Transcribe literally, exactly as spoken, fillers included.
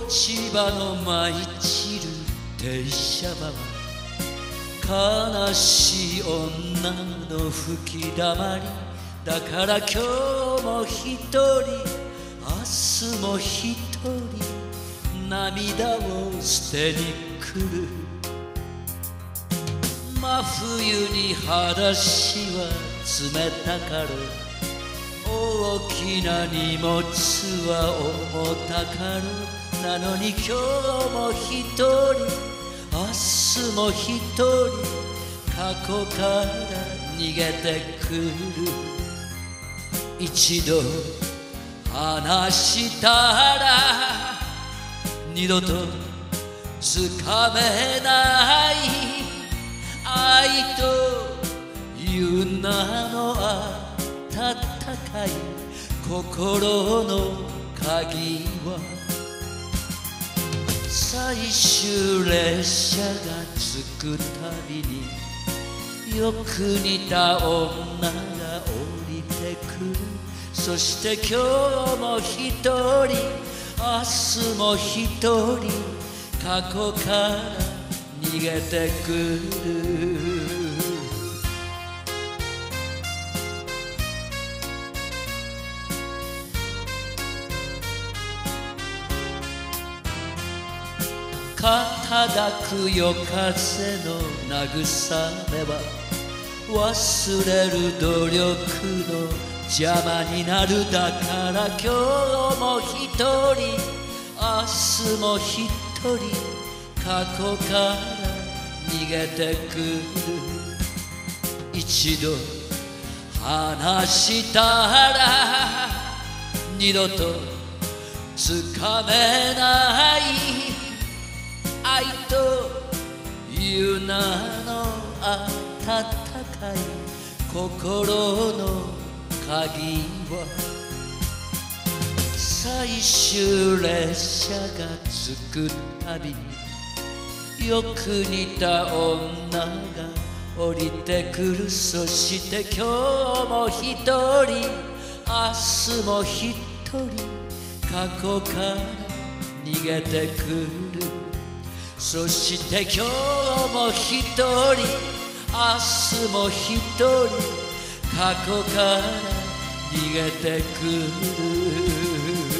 ち葉の舞い散る停車場は悲しい女の吹きだまりだから今日も一人明日も一人涙を捨てに来る真冬に裸足は冷たかろう大きな荷物は重たかろうなのに今日も一人明日も一人過去から逃げてくる一度離したら二度とつかめない愛という名の温かい心の鍵は最終列車が着くたびによく似た女が降りてくるそして今日も一人明日も一人過去から逃げてくる肩抱く夜風の慰めは忘れる努力の邪魔になるだから今日も一人明日も一人過去から逃げてくる一度離したら二度とつかめない愛という名の温かい心の鍵は最終列車が着くたびによく似た女が降りてくるそして今日も一人明日も一人過去から逃げてくるそして今日も一人明日も一人過去から逃げてくる